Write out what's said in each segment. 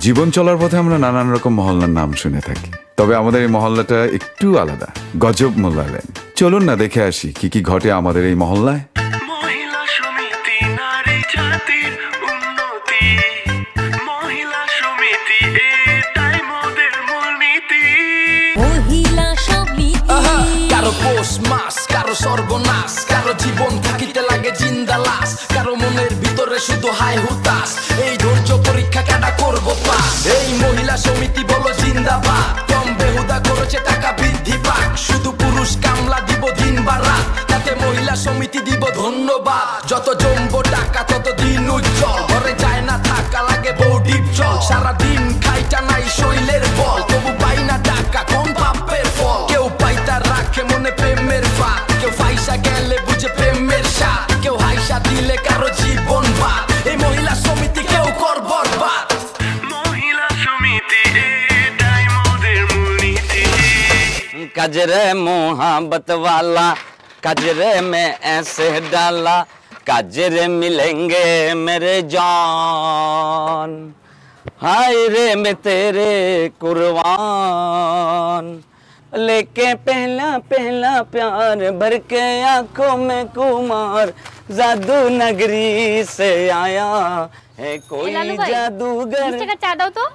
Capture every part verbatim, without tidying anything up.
জীবন চলার পথে আমরা নানান রকম মহল্লার নাম শুনে থাকি, তবে আমাদের এই মহল্লাটা একটু আলাদা, গজব মোল্লা লেন। চলুন না দেখে আসি কি কি ঘটে আমাদের এই মহল্লায়। মহিলা সমিতি নারী জাতির উন্নতি, মহিলা সমিতি এটাই মোদের মূলনীতি। মহিলা সমিতি কারো পোষ মাস, কারো সর্বনাশ, কারো জীবন থাকিতে লাগে জিন্দা লাশ, কারো মনের ভিতরে শুধু হাই হুতাশ। এই ধৈর্য পরীক্ষা কাটা করবো পাস। এই মহিলা সমিতি বলো জিন্দাবাদ। কম বেহুদা করেছে টাকা বৃদ্ধি পাক, শুধু পুরুষ কামলা দিব দিন বা রাত, তাতে মহিলা সমিতি দিব ধন্যবাদ। যত জমবো টাকা তত দিন উজ্জ্বল, ঘরে যায় না থাকা লাগে বউ ডিপ জল। সারাদিন খাইটা নাই শৈলের বল, তবু পাই না টাকা কোন পাপের ফল। কেউ পাইতা রাখে মনে প্রেমের ফাঁদ, কেউ ফাইসা গেলে বুঝে প্রেমের স্বাদ, কেউ হাইসা দিলে কারো জীবন বাদ। এই মহিলা সমিতি কেউ কর বরবাদ। মহিলা সমিতি এটাই মোদের মূলনীতি। कजरे मोहब्बत वाला कजरे में ऐसे डाला, कजरे मिलेंगे मेरे जान, हाय रे मैं तेरे कुर्बान, लेके पहला पहला प्यार भर के आंखों में कुमार, जादू नगरी से आया है कोई जादूगर। চা দাও তো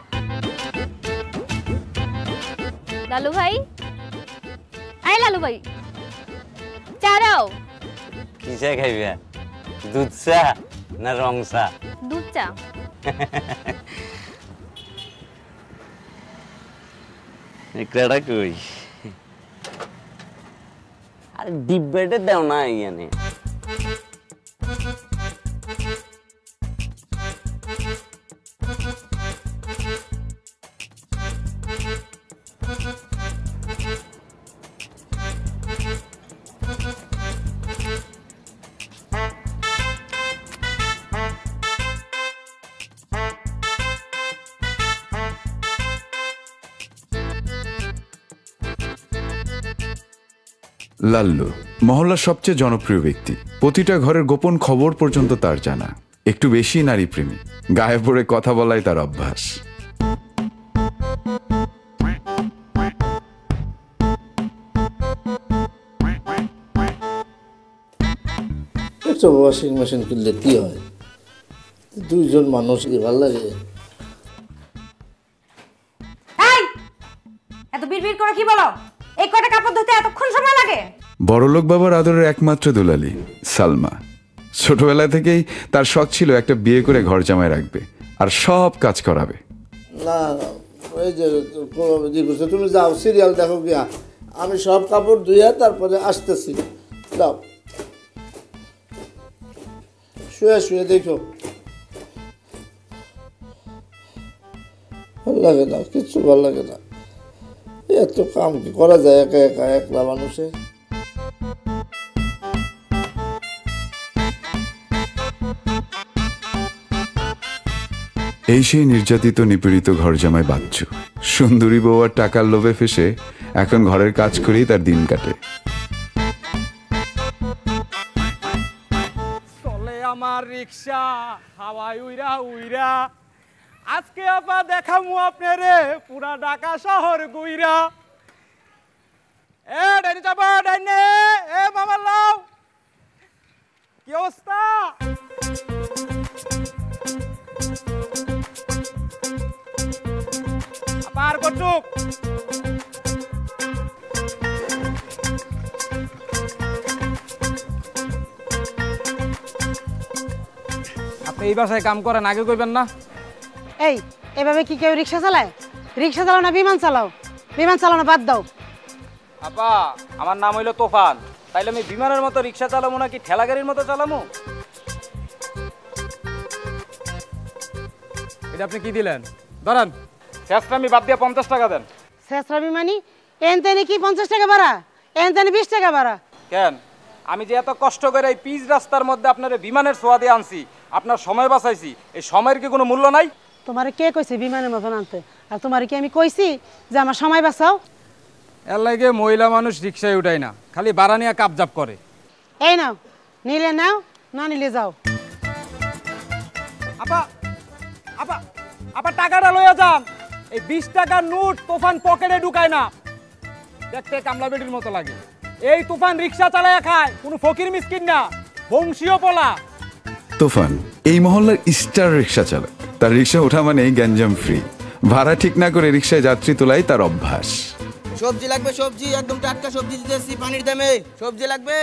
লালু ভাই। আই লালু ভাই চা দাও। কিসে খাইবে, দুধ চা না রং চা? দুধ চা। ইকড়াটা কই? আর ডিব্বাটা দাও না ইয়ানে। লাল্লু মহল্লার সবচেয়ে জনপ্রিয় ব্যক্তি, প্রতিটা ঘরের গোপন খবর পর্যন্ত তার জানা। একটু বেশি নারী প্রেমী, গায়ে পড়ে কথা বলাই তার অভ্যাস। একটা ওয়াশিং মেশিন কিনলে কি হয়, দুইজন মানুষ কি ভালো লাগে? এত বিড়বিড় করে কি বলো? এই কটা কাপড় ধুতে এতক্ষণ সময় লাগে? বড়লোক বাবার আদরের একমাত্র দুলালি সালমা। ছোটবেলা থেকেই তার শখ ছিল একটা বিয়ে করে ঘর জামাই রাখবে আর সব কাজ করাবে। না ওই যে তুমি যাও সিরিয়াল দেখো গিয়া, আমি সব কাপড় ধুইয়া তারপরে আসতেছি। যাও শুয়ে শুয়ে দেখো, ভালো লাগে না, কিচ্ছু ভালো লাগে না। এত কাম কি করা যায় একা একা একলা মানুষের? এই সেই নির্যাতিত নিপীড়িত ঘর জামাই বাচ্চু। সুন্দরী বউ আর টাকার লোভে ফেসে এখন ঘরের কাজ করেই তার দিন কাটে। চলে আমার রিক্সা হাওয়ায় উইরা উইরা, আজকে আপা দেখামু আপনারে পুরা ঢাকা শহর গুইরা। এ ডাইনে চাপা ডাইনে, এ মামা লাও, কি অবস্থা? আপা আর কটুক আপনি এই বাসায় কাম করেন, আগে কইবেন না? এই এভাবে কি কেউ রিক্সা চালায়? রিক্সা চালাও না বিমান চালাও? বিমান চালানো বাদ দাও। আপা আমার নাম হইলো তোফান, তাইলে আমি বিমানের মতো রিক্সা চালামু নাকি ঠেলা গাড়ির মতো চালামু? এটা আপনি কি দিলেন? ধরেন শেষরামি বাদ দিয়ে পঞ্চাশ টাকা দেন। শেষরামি মানি এন তেনে কি পঞ্চাশ টাকা ভাড়া? এন তেনে বিশ টাকা ভাড়া। কেন আমি যে এত কষ্ট করে এই পিচ রাস্তার মধ্যে আপনার বিমানের ছোঁয়া দিয়ে আনছি, আপনার সময় বাঁচাইছি, এই সময়ের কি কোনো মূল্য নাই? তোমারে কে কইছে বিমানের মতন আনতে? আর তোমারে কি আমি কইছি যে আমার সময় বাঁচাও? এর লাগে মহিলা মানুষ রিক্সায় উঠায় না, খালি ভাড়া নিয়ে কাপজাপ করে। এই নাও, নিলে নাও, না নিলে যাও। আপা আপা আবার টাকাটা লইয়া যান। এই বিশ টাকার নোট তুফান পকেটে ঢুকায় না, দেখতে কামলা বেটির মতো লাগে। এই তুফান রিক্সা চালায়া খায়, কোনো ফকির মিসকিন না, বংশীয় পোলা। তুফান এই মহল্লার স্টার রিক্সা চালক। তার রিক্সা ওঠা মানে গ্যাঞ্জাম ফ্রি। ভাড়া ঠিক না করে রিক্সায় যাত্রী তোলাই তার অভ্যাস। সবজি লাগবে, সবজি একদম টাটকা সবজি দিতেছি পানির দামে। সবজি লাগবে?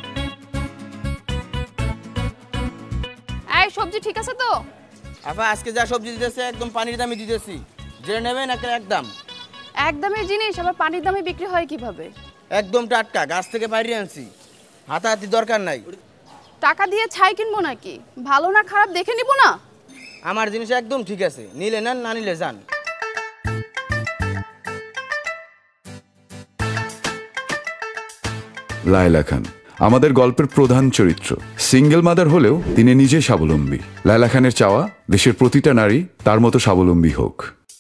এই সবজি ঠিক আছে তো? আপা আজকে যা সবজি দিতেছে একদম পানির দামে দিতেছি, যে নেবেন একটা একদম। একদমের জিনিস আবার পানির দামে বিক্রি হয় কিভাবে? একদম টাটকা, গাছ থেকে বাইরে আনছি, হাতাহাতি দরকার নাই। টাকা দিয়ে ছাই কিনবো নাকি? ভালো না খারাপ দেখে নিব না? আমার জিনিস একদম ঠিক আছে, নিলে নেন, না নিলে যান। লায়লা খান আমাদের গল্পের প্রধান চরিত্র। সিঙ্গেল মাদার হলেও তিনি নিজে স্বাবলম্বী। লায়লা খানের চাওয়া দেশের প্রতিটা নারী তার মতো স্বাবলম্বী হোক।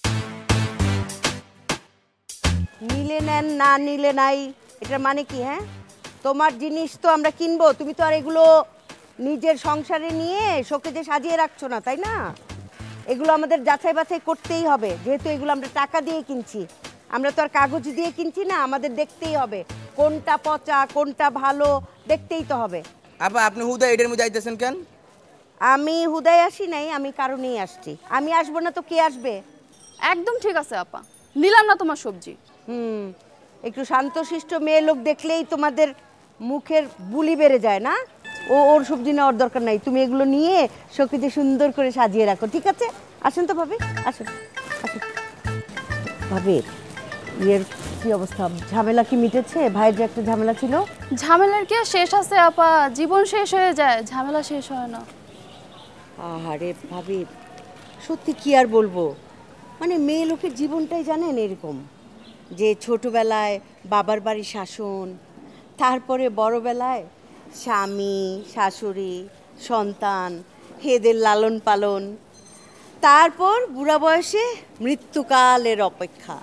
নিলে নেন, না নিলে নাই, এটার মানে কি? হ্যাঁ, তোমার জিনিস তো আমরা কিনবো, তুমি তো আর এগুলো নিজের সংসারে নিয়ে শোকেজে সাজিয়ে রাখছো না, তাই না? এগুলো আমাদের যাচাই বাছাই করতেই হবে, যেহেতু এগুলো আমরা টাকা দিয়ে কিনছি। আমরা তো আর কাগজ দিয়ে কিনছি না, আমাদের দেখতেই হবে কোনটা পচা কোনটা ভালো, দেখতেই তো হবে। আপা আপনি হুদা এটার মধ্যে আইতেছেন কেন? আমি হুদাই আসি নাই, আমি কারণেই আসছি। আমি আসবো না তো কে আসবে? একদম ঠিক আছে আপা, নিলাম না তোমার সবজি। হুম, একটু শান্তশিষ্ট মেয়ে লোক দেখলেই তোমাদের মুখের বুলি বেড়ে যায় না? ও ওর সবজি নেওয়ার দরকার নাই, তুমি এগুলো নিয়ে শোকেজে সুন্দর করে সাজিয়ে রাখো, ঠিক আছে? আসেন তো ভাবি, আসেন আসেন। ভাবি ইয়ের কি অবস্থা? ঝামেলা কি মিটেছে? ভাইয়ের যে একটা ঝামেলা ছিল। ঝামেলার কি আর শেষ আছে আপা? জীবন শেষ হয়ে যায়, ঝামেলা শেষ হয় না। আহারে ভাবি, সত্যি কি আর বলবো, মানে মেয়ে লোকের জীবনটাই জানেন এরকম, যে ছোটবেলায় বাবার বাড়ি শাসন, তারপরে বড়বেলায় স্বামী শাশুড়ি সন্তান এদের লালন পালন, তারপর বুড়া বয়সে মৃত্যুকালের অপেক্ষা।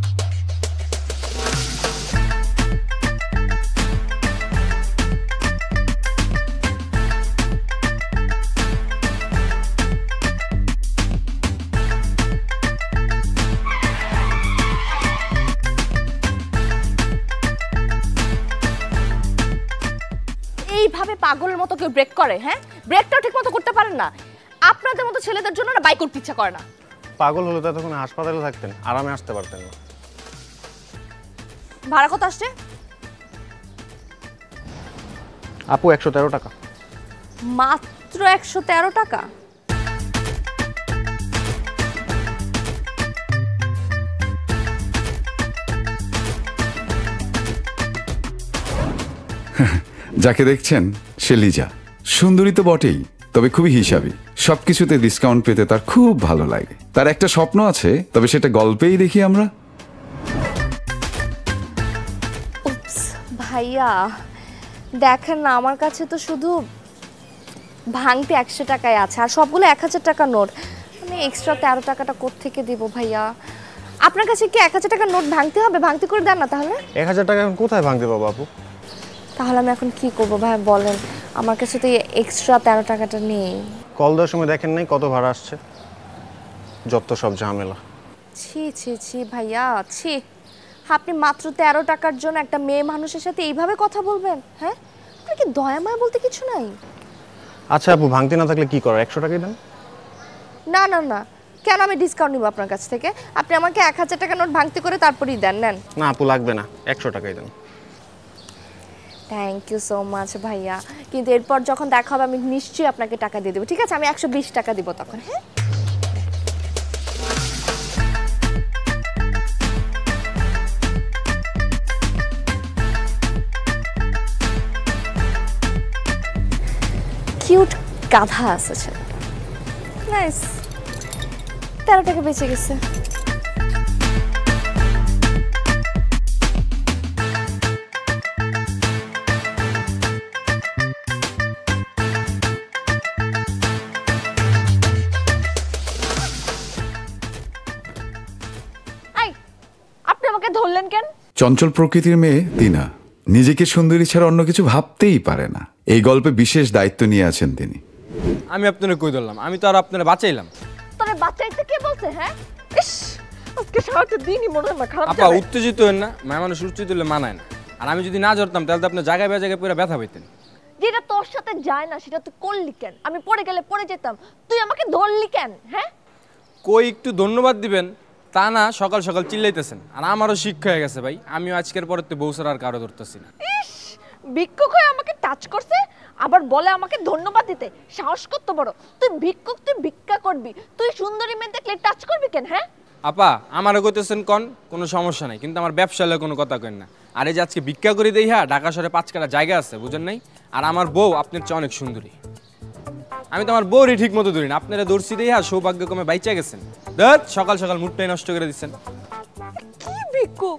এইভাবে পাগলের মতো কেউ ব্রেক করে? হ্যাঁ, ব্রেকটাও ঠিক মতো করতে পারেন না। আপনাদের মতো ছেলেদের জন্য না বাইক করতে ইচ্ছা করে না। পাগল হলে তো তখন হাসপাতালে থাকতেন, আরামে আসতে পারতেন না। ভাড়া কত আসছে? আপু একশো তেরো টাকা। মাত্র একশো তেরো টাকা? যাকে দেখছেন সে লিজা। সুন্দরী তো বটেই, তবে খুবই হিসাবী। সবকিছুতে ডিসকাউন্ট পেতে তার খুব ভালো লাগে। তার একটা স্বপ্ন আছে, তবে সেটা গল্পেই দেখি আমরা। উপস ভাইয়া, দেখেন না আমার কাছে তো শুধু ভাঙতে একশো টাকায় আছে, আর সবগুলো এক হাজার টাকা নোট। আমি এক্সট্রা তেরো টাকাটা কোত্থেকে দিব ভাইয়া? আপনার কাছে কি এক হাজার টাকার নোট ভাঙতে হবে? ভাঙতে করে দেন না তাহলে। এক হাজার টাকা এখন কোথায় ভাঙতে পাবো আপু? তাহলে আমি এখন কি করবো ভাইয়া বলেন? আমার কাছে তো এক্সট্রা তেরো টাকাটা নেই। কল দেওয়ার সময় দেখেন নাই কত ভাড়া আসছে? যত সব ঝামেলা। ছি ছি ছি ভাইয়া, ছি। আপনি মাত্র তেরো টাকার জন্য একটা মেয়ে মানুষের সাথে এইভাবে কথা বলবেন? হ্যাঁ, আপনার কি দয়া মায়া বলতে কিছু নাই? আচ্ছা আপু, ভাঙতে না থাকলে কি করো? একশো টাকাই দেন। না না না, কেন আমি ডিসকাউন্ট নিব আপনার কাছ থেকে? আপনি আমাকে এক হাজার টাকা নোট ভাঙতে করে তারপরেই দেন। নেন। না আপু লাগবে না, একশো টাকাই দেন। থ্যাংক ইউ সো মাচ ভাইয়া, কিন্তু এরপর যখন দেখা হবে আমি নিশ্চয়ই আপনাকে টাকা দিয়ে দেবো, ঠিক আছে? আমি একশো বিশ টাকা দিব তখন। হ্যাঁ, কিউট গাধা আছে ছেলে। নাইস, তেরো টাকা বেঁচে গেছে। ধরলেন কেন? চঞ্চল প্রকৃতির মেয়ে দিনা নিজেকে সুন্দরী ছাড়া অন্য কিছু ভাবতেই পারে না। এই গল্পে বিশেষ দায়িত্ব নিয়ে আছেন তিনি। আমি আপনারে কই ধরলাম? আমি তো আর আপনারে বাঁচাইলাম। তোরে বাঁচাইতে কে আছে হ্যাঁ? ইস আজকে সারাটা দিনই মনে হয় খারাপ আপা উত্তেজিত হন না, মায়া মানুষ উত্তেজিত হলে মানায় না। আর আমি যদি না ধরতাম তাহলে তো আপনি জায়গায় জায়গায় পুরো ব্যথা পাইতেন। যেটা তোর সাথে যায় না সেটা তুই করলি কেন? আমি পড়ে গেলে পড়ে যেতাম, তুই আমাকে ধরলি কেন? হ্যাঁ কই একটু ধন্যবাদ দিবেন তা না, সকাল সকাল চিল্লাইতেছেন। আর আমারও শিক্ষা হয়ে গেছে ভাই, আমিও আজকের পরে তো বউ ছাড়া আর কারো ধরতেছি না। ইস ভিক্ষুক হয়ে আমাকে টাচ করছে, আবার বলে আমাকে ধন্যবাদ দিতে। সাহস কত বড়! তুই ভিক্ষুক, তুই ভিক্ষা করবি, তুই সুন্দরী মেয়ে দেখলে টাচ করবি কেন? হ্যাঁ আপা আমারও কইতেছেন কন, কোনো সমস্যা নাই, কিন্তু আমার ব্যবসা হলে কোনো কথা কেন না। আর এই যে আজকে ভিক্ষা করে দেই, হ্যাঁ ঢাকা শহরে পাঁচ কাটা জায়গা আছে বুঝেন নাই। আর আমার বউ আপনার চেয়ে অনেক সুন্দরী, আমি তো আমার বউরই ঠিক মতো ধরি না, আপনারা দর্শি দেই হ্যাঁ সৌভাগ্য কমে বাইচা গেছেন। দেখ সকাল সকাল মুডটাই নষ্ট করে দিচ্ছেন। কি ভিক্ষুক?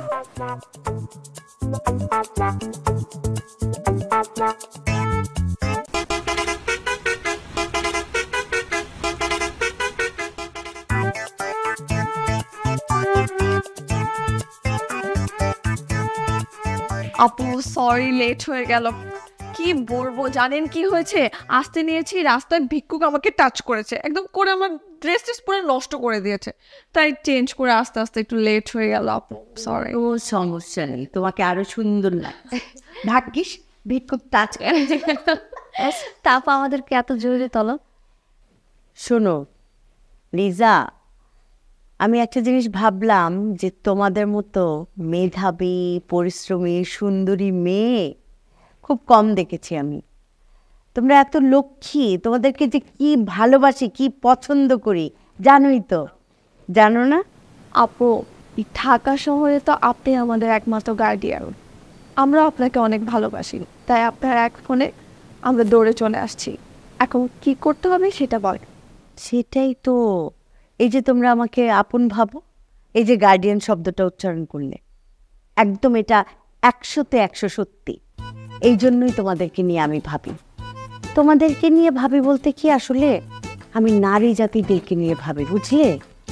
আপু সরি লেট হয়ে গেল। কি বলবো জানেন কি হয়েছে, আসতে নিয়েছি রাস্তায় ভিক্ষুক আমাকে টাচ করেছে, একদম করে আমার ড্রেস ট্রেস পুরো নষ্ট করে দিয়েছে, তাই চেঞ্জ করে আস্তে আস্তে একটু লেট হয়ে গেল আপু সরি। ও সমস্যা নেই, তোমাকে আরো সুন্দর লাগছে। ভাগ্যিস ভিক্ষুক টাচ করেছে। তারপর আমাদেরকে এত জরুরি তলব। শোনো লিজা, আমি একটা জিনিস ভাবলাম যে তোমাদের মতো মেধাবী পরিশ্রমী সুন্দরী মেয়ে খুব কম দেখেছি আমি। তোমরা এত লক্ষ্মী, তোমাদেরকে যে কি ভালোবাসি কি পছন্দ করি জানোই তো, জানো না? আপু ঢাকা শহরে তো আপনি আমাদের একমাত্র গার্ডিয়ান, আমরা আপনাকে অনেক ভালোবাসি, তাই আপনার এক ফোনে আমরা দৌড়ে চলে আসছি। এখন কি করতে হবে সেটা বল। সেটাই তো, এই যে তোমরা আমাকে আপন ভাবো, এই যে গার্ডিয়ান শব্দটা উচ্চারণ করলে, একদম এটা একশোতে একশো সত্যি। এই জন্যই তোমাদেরকে নিয়ে আমি ভাবি। তোমাদেরকে নিয়ে ভাবি বলতে কি, আসলে আমি নারী জাতিদেরকে নিয়ে ভাবি, বুঝলে?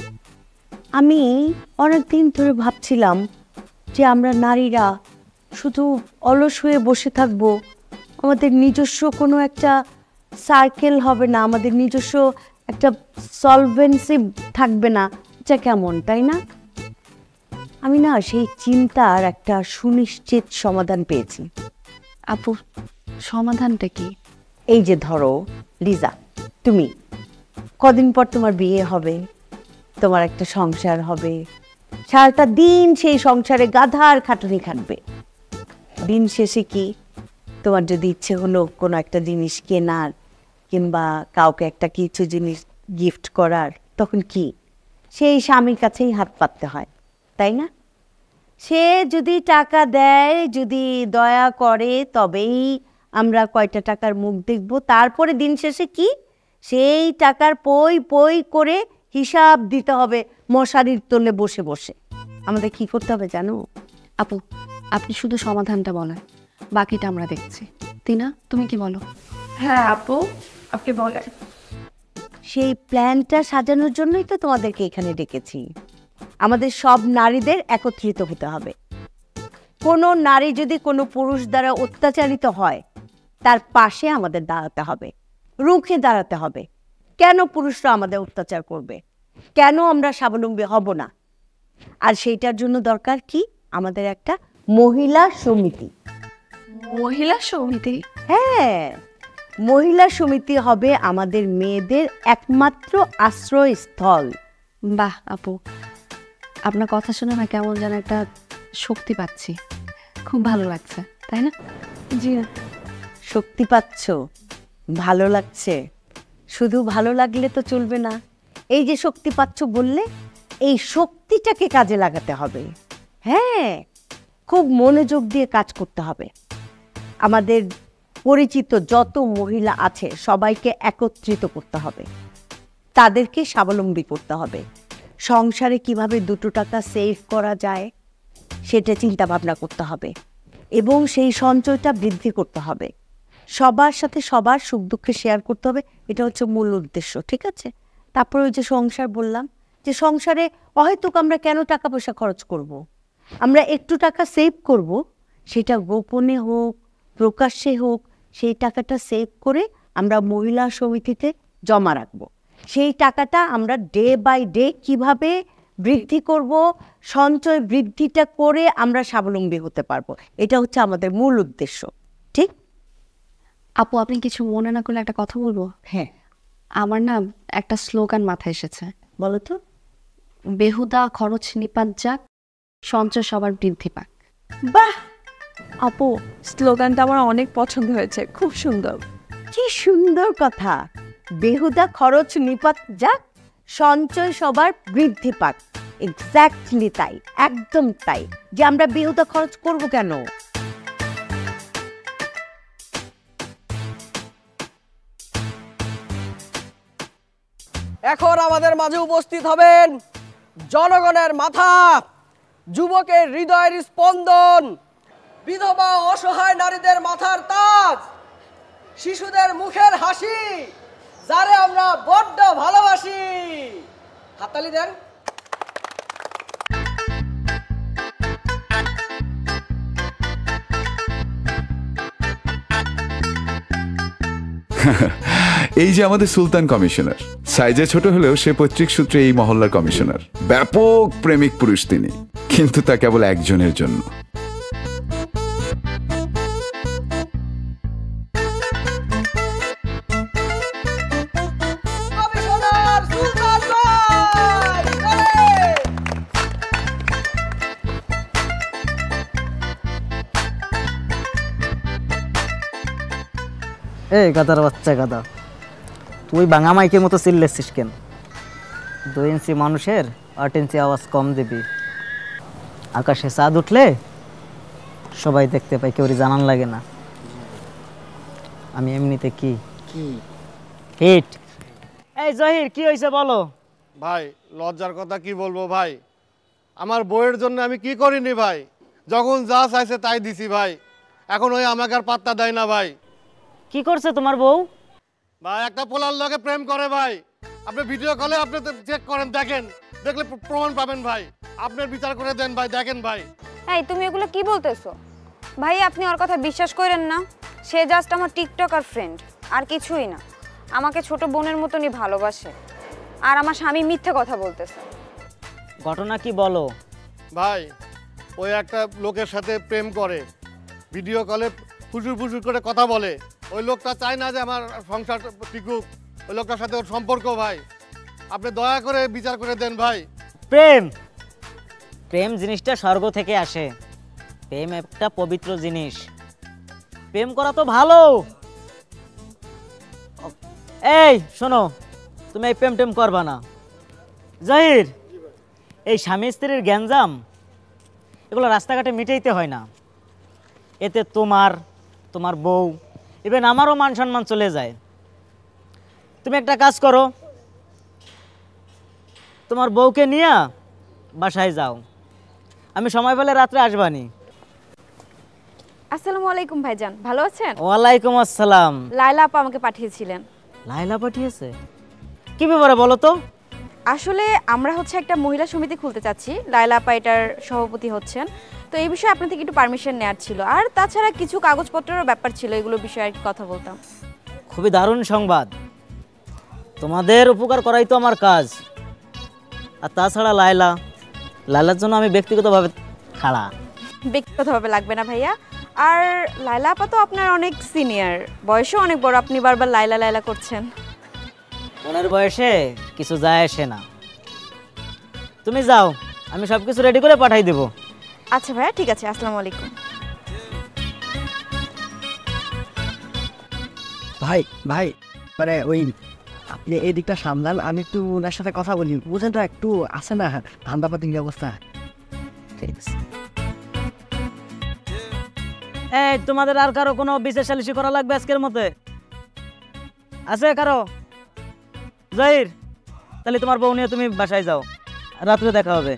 আমি অনেকদিন ধরে ভাবছিলাম যে আমরা নারীরা শুধু অলস হয়ে বসে থাকবো, আমাদের নিজস্ব কোনো একটা সার্কেল হবে না, আমাদের নিজস্ব একটা সলভেন্সি থাকবে না, এটা কেমন তাই না? আমি না সেই চিন্তার একটা সুনিশ্চিত সমাধান পেয়েছি। আপু সমাধানটা কি? এই যে ধরো লিজা, তুমি কদিন পর তোমার বিয়ে হবে, তোমার একটা সংসার হবে, সারাটা দিন সেই সংসারে গাধার খাটুনি খাটবে। দিন শেষে কি তোমার যদি ইচ্ছে হলো কোনো একটা জিনিস কেনার কিংবা কাউকে একটা কিছু জিনিস গিফট করার, তখন কি সেই স্বামীর কাছেই হাত পাততে হয়, তাই না? সে যদি টাকা দেয়, যদি দয়া করে, তবেই আমরা কয়টা টাকার মুখ দেখব। তারপরে দিন শেষে কি সেই টাকার পই পই করে হিসাব দিতে হবে মশারির তলে বসে বসে। আমাদের কি করতে হবে জানো? আপু আপনি শুধু সমাধানটা বলেন, বাকিটা আমরা দেখছি। তিনা তুমি কি বলো? হ্যাঁ আপু আপনি বলেন। সেই প্ল্যানটা সাজানোর জন্যই তো তোমাদেরকে এখানে ডেকেছি। আমাদের সব নারীদের একত্রিত হতে হবে। কোনো নারী যদি কোনো পুরুষ দ্বারা অত্যাচারিত হয়, তার পাশে আমাদের দাঁড়াতে হবে, রুখে দাঁড়াতে হবে। কেন পুরুষরা আমাদের অত্যাচার করবে? কেন আমরা স্বাবলম্বী হব না? আর সেইটার জন্য দরকার কি? আমাদের একটা মহিলা সমিতি। মহিলা সমিতি? হ্যাঁ, মহিলা সমিতি হবে আমাদের মেয়েদের একমাত্র আশ্রয়স্থল। বাহ আপু, আপনার কথা শুনে না কেমন যেন একটা শক্তি পাচ্ছি, খুব ভালো লাগছে, তাই না? জি, শক্তি পাচ্ছ, ভালো লাগছে। শুধু ভালো লাগলে তো চলবে না। এই যে শক্তি পাচ্ছ বললে, এই শক্তিটাকে কাজে লাগাতে হবে। হ্যাঁ, খুব মনোযোগ দিয়ে কাজ করতে হবে। আমাদের পরিচিত যত মহিলা আছে সবাইকে একত্রিত করতে হবে, তাদেরকে স্বাবলম্বী করতে হবে। সংসারে কিভাবে দুটো টাকা সেভ করা যায় সেটা চিন্তা ভাবনা করতে হবে এবং সেই সঞ্চয়টা বৃদ্ধি করতে হবে। সবার সাথে সবার সুখ দুঃখে শেয়ার করতে হবে, এটা হচ্ছে মূল উদ্দেশ্য, ঠিক আছে? তারপরে ওই যে সংসার বললাম, যে সংসারে অহেতুক আমরা কেন টাকা পয়সা খরচ করব? আমরা একটু টাকা সেভ করব, সেটা গোপনে হোক প্রকাশ্যে হোক, সেই টাকাটা সেভ করে আমরা মহিলা সমিতিতে জমা রাখবো। সেই টাকাটা আমরা ডে বাই ডে কিভাবে বৃদ্ধি করব, সঞ্চয় বৃদ্ধিটা করে আমরা স্বাবলম্বী হতে পারবো, এটা হচ্ছে আমাদের মূল উদ্দেশ্য। ঠিক আপু, আপনি কিছু মনে না করলে একটা কথা বলবো? হ্যাঁ, আমার না একটা স্লোগান মাথায় এসেছে। বলো তো। বেহুদা খরচ নিপাত যাক, সঞ্চয় সবার বৃদ্ধি পাক। বাহ আপু, স্লোগানটা আমার অনেক পছন্দ হয়েছে, খুব সুন্দর। কি সুন্দর কথা, বেহুদা খরচ নিপাত যাক, সঞ্চয় সবার বৃদ্ধি পাক। এক্স্যাক্টলি তাই, একদম তাই, যে আমরা বেহুদা খরচ করব কেন? এখন আমাদের মাঝে উপস্থিত হবেন জনগণের মাথা, যুবকের হৃদয়ের স্পন্দন, বিধবা অসহায় নারীদের মাথার তাজ, শিশুদের মুখের হাসি, যারে আমরা বড্ড ভালোবাসি। হাততালি দেন। এই যে আমাদের সুলতান কমিশনার, সাইজে ছোট হলেও সে পৈতৃক সূত্রে এই মহল্লার কমিশনার। ব্যাপক প্রেমিক পুরুষ তিনি, কিন্তু তা কেবল একজনের জন্য। এই গাদার বাচ্চা গাদা, তুই বাঙা মাইকের মতো চিল্লেছিস কেন? দুই ইঞ্চি মানুষের আট ইঞ্চি আওয়াজ কম দিবি। আকাশে চাঁদ উঠলে সবাই দেখতে পাই, কেউ জানান লাগে না। আমি এমনিতে কি হিট। এই জহির, কি হয়েছে বলো? ভাই লজ্জার কথা কি বলবো ভাই, আমার বউয়ের জন্য আমি কি করিনি ভাই, যখন যা চাইছে তাই দিছি ভাই। এখন ওই আমাকে আর পাত্তা দেয় না ভাই। কি করছে তোমার বউ? ভাই একটা পোলার লগে প্রেম করে ভাই। আপনি ভিডিও কলে আপনি চেক করেন, দেখেন, দেখলে প্রমাণ পাবেন ভাই। আপনার বিচার করে দেন ভাই, দেখেন ভাই। এই তুমি এগুলো কি বলতেছো ভাই? আপনি ওর কথা বিশ্বাস করেন না। সে জাস্ট আমার টিকটকার ফ্রেন্ড, আর কিছুই না। আমাকে ছোট বোনের মতনই ভালোবাসে, আর আমার স্বামী মিথ্যে কথা বলতেছে। ঘটনা কি বলো? ভাই ওই একটা লোকের সাথে প্রেম করে, ভিডিও কলে ফুসুর ফুসুর করে কথা বলে। ওই লোকটা চায় না যে আমার সংসার টিকুক, ওই লোকটার সাথে ওর সম্পর্ক ভাই। আপনি দয়া করে বিচার করে দেন ভাই। প্রেম প্রেম জিনিসটা স্বর্গ থেকে আসে। প্রেম একটা পবিত্র জিনিস, প্রেম করা তো ভালো। এই শোনো, তুমি এই প্রেম টেম করবা না। জাহির, এই স্বামী স্ত্রীর গ্যাঞ্জাম এগুলো রাস্তাঘাটে মিটাইতে হয় না। এতে তোমার, তোমার বউ, ইভেন আমারও মান সম্মান চলে যায়। তুমি একটা কাজ করো, তোমার বউকে নিয়ে বাসায় যাও, আমি সময় পেলে রাত্রে আসবানি। আসসালামু আলাইকুম ভাইজান, ভালো আছেন? ওয়ালাইকুম আসসালাম। লায়লা আপা আমাকে পাঠিয়েছিলেন। লায়লা পাঠিয়েছে? কি ব্যাপারে বলো তো? আসলে আমরা হচ্ছে একটা মহিলা সমিতি খুলতে চাচ্ছি, লায়লা আপা এটার সভাপতি হচ্ছেন। তো এই বিষয়ে আপনার থেকে একটু পারমিশন নেওয়ার ছিল, আর তাছাড়া কিছু কাগজপত্রেরও ব্যাপার ছিল, এগুলো বিষয়ে আর কি কথা বলতাম। খুবই দারুণ সংবাদ, তোমাদের উপকার করাই তো আমার কাজ। আর তাছাড়া লায়লা, লায়লার জন্য আমি ব্যক্তিগতভাবে খাড়া। ব্যক্তিগতভাবে লাগবে না ভাইয়া। আর লায়লা আপা তো আপনার অনেক সিনিয়র, বয়সও অনেক বড়, আপনি বারবার লায়লা লায়লা করছেন। ওনার বয়সে কিছু যায় আসে না। তুমি যাও, আমি সব কিছু রেডি করে পাঠাই দেবো। আচ্ছা ভাইয়া, ঠিক আছে, আসসালামু আলাইকুম। ভাই ভাই মানে ওই আপনি এই দিকটা সামলান, আমি একটু ওনার সাথে কথা বলি। বুঝেন তো, একটু আছে না ধান্দাপাতি অবস্থা। ঠিক আছে। এই তোমাদের আর কারো কোনো বিশেষ সালিশি করা লাগবে আজকের মতে? আছে কারো? জাহির, তাহলে তোমার বউ নিয়ে তুমি বাসায় যাও, রাত্রে দেখা হবে।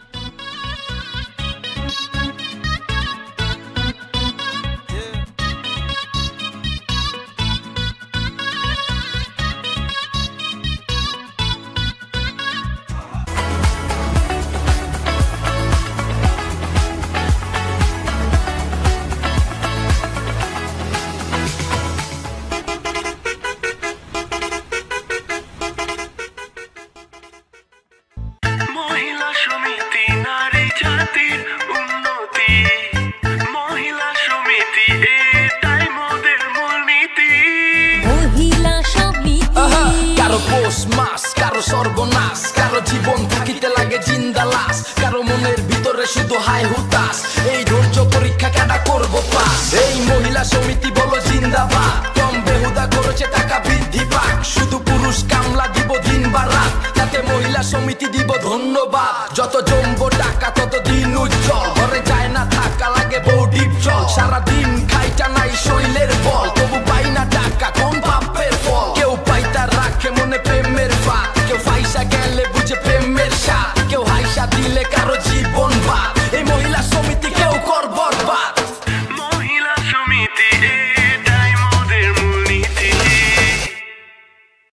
পোষ মাস, কারো সর্বনাশ, কারো জীবন থাকিতে লাগে জিন্দা লাশ, কারো মনের ভিতরে শুধু হাই হুতাশ। এই ধৈর্য পরীক্ষা কেডা করবো পাস? এই মহিলা সমিতি বলো জিন্দাবাদ, কম বেহুদা করেছে টাকা বৃদ্ধি পাক, শুধু পুরুষ কামলা দিব দিন বা রাত, তাতে মহিলা সমিতি দিব ধন্যবাদ। যত জমবো টাকা তত দিন উজ্জ্বল, ঘরে যায় না থাকা লাগে বউ ডিপ জল, সারাদিন খাইটা নাই শৈলের বল, তবু পাই না টাকা কোন পাপ